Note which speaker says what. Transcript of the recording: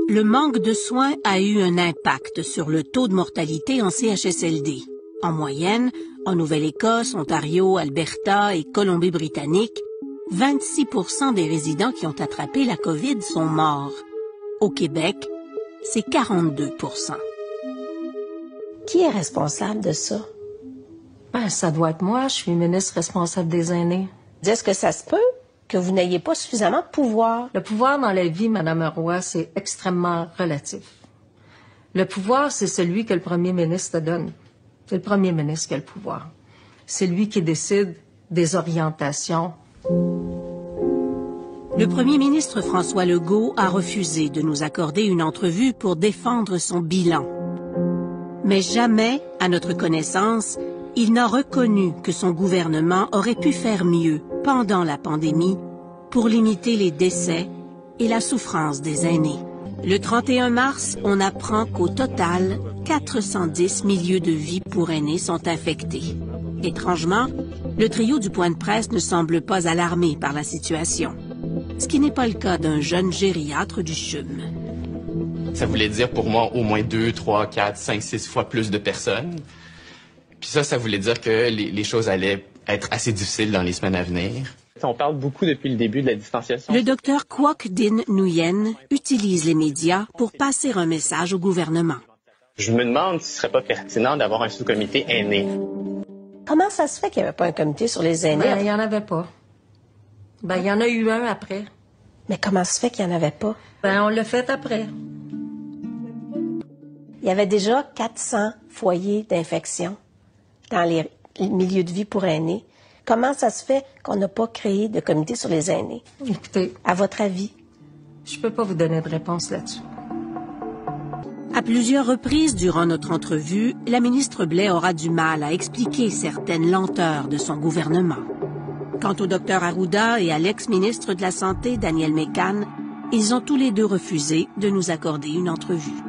Speaker 1: Le manque de soins a eu un impact sur le taux de mortalité en CHSLD. En moyenne, en Nouvelle-Écosse, Ontario, Alberta et Colombie-Britannique, 26% des résidents qui ont attrapé la COVID sont morts. Au Québec, c'est 42%.
Speaker 2: Qui est responsable de ça?
Speaker 3: Ben, ça doit être moi, je suis ministre responsable des aînés.
Speaker 2: Est-ce que ça se peut que vous n'ayez pas suffisamment de pouvoir?
Speaker 3: Le pouvoir dans la vie, Mme Roy, c'est extrêmement relatif. Le pouvoir, c'est celui que le premier ministre te donne. C'est le premier ministre qui a le pouvoir. C'est lui qui décide des orientations.
Speaker 1: Le premier ministre François Legault a refusé de nous accorder une entrevue pour défendre son bilan. Mais jamais, à notre connaissance, il n'a reconnu que son gouvernement aurait pu faire mieux pendant la pandémie pour limiter les décès et la souffrance des aînés. Le 31 mars, on apprend qu'au total, 410 milieux de vie pour aînés sont infectés. Étrangement, le trio du point de presse ne semble pas alarmé par la situation, ce qui n'est pas le cas d'un jeune gériatre du CHUM.
Speaker 4: Ça voulait dire pour moi au moins 2, 3, 4, 5, 6 fois plus de personnes. Puis ça voulait dire que les choses allaient être assez difficiles dans les semaines à venir.
Speaker 5: On parle beaucoup depuis le début de la distanciation.
Speaker 1: Le docteur Kwok Din Nguyen utilise les médias pour passer un message au gouvernement.
Speaker 5: Je me demande si ce serait pas pertinent d'avoir un sous-comité aîné.
Speaker 2: Comment ça se fait qu'il n'y avait pas un comité sur les aînés?
Speaker 3: Ben, il n'y en avait pas. Ben, il y en a eu un après.
Speaker 2: Mais comment ça se fait qu'il n'y en avait pas?
Speaker 3: Ben, on l'a fait après.
Speaker 2: Il y avait déjà 400 foyers d'infection dans les milieux de vie pour aînés. Comment ça se fait qu'on n'a pas créé de comité sur les aînés?
Speaker 3: Écoutez,
Speaker 2: à votre avis?
Speaker 3: Je peux pas vous donner de réponse là-dessus.
Speaker 1: À plusieurs reprises durant notre entrevue, la ministre Blais aura du mal à expliquer certaines lenteurs de son gouvernement. Quant au docteur Arruda et à l'ex-ministre de la Santé, Daniel Mécan, ils ont tous les deux refusé de nous accorder une entrevue.